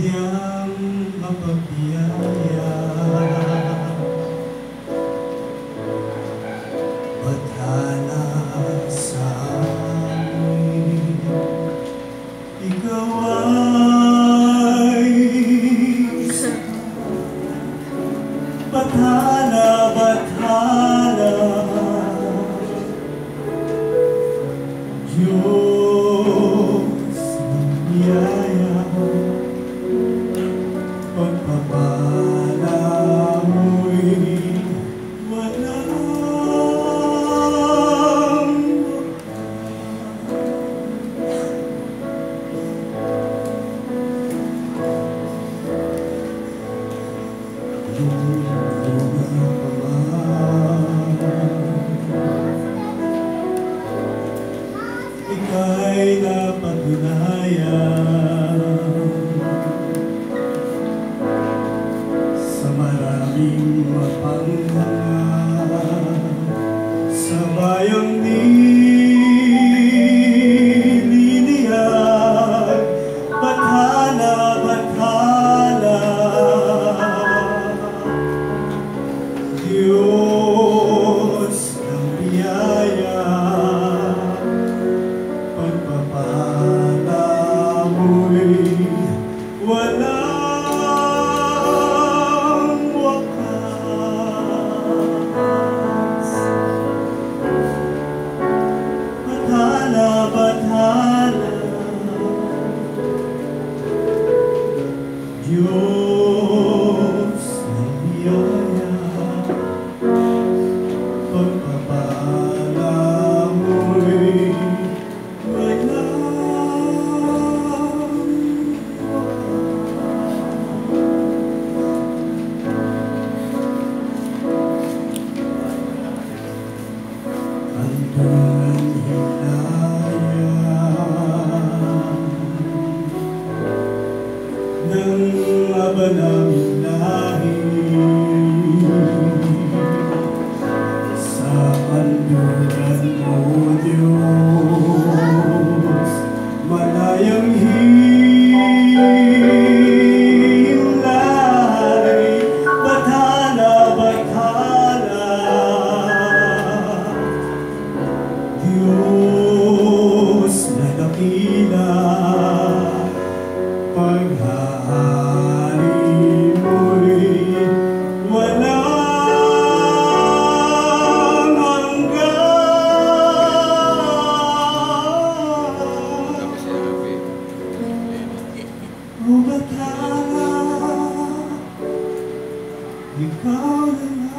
sadyang mapagbiyaya. Bathala sa amin, ikaw ay bathala, bathala, Diyos ng biyaya, pagpapala mo'y walang ika'y napatunayan sa maraming mapanghangan sa bayang nililiyan. Bathala, bathala, Diyos ng biyaya, pagpapala mo'y walang wakas. Bathala, bathala, Diyos ng biyaya, pagpapala mo'y walang hanggang hilayan ng abanaming lahi. Sa kanluran mo, Diyos, malayang himlay. Bathala, bathala, Diyos na dakila, paghahari mo'y walang hanggan. O bathala, ikaw na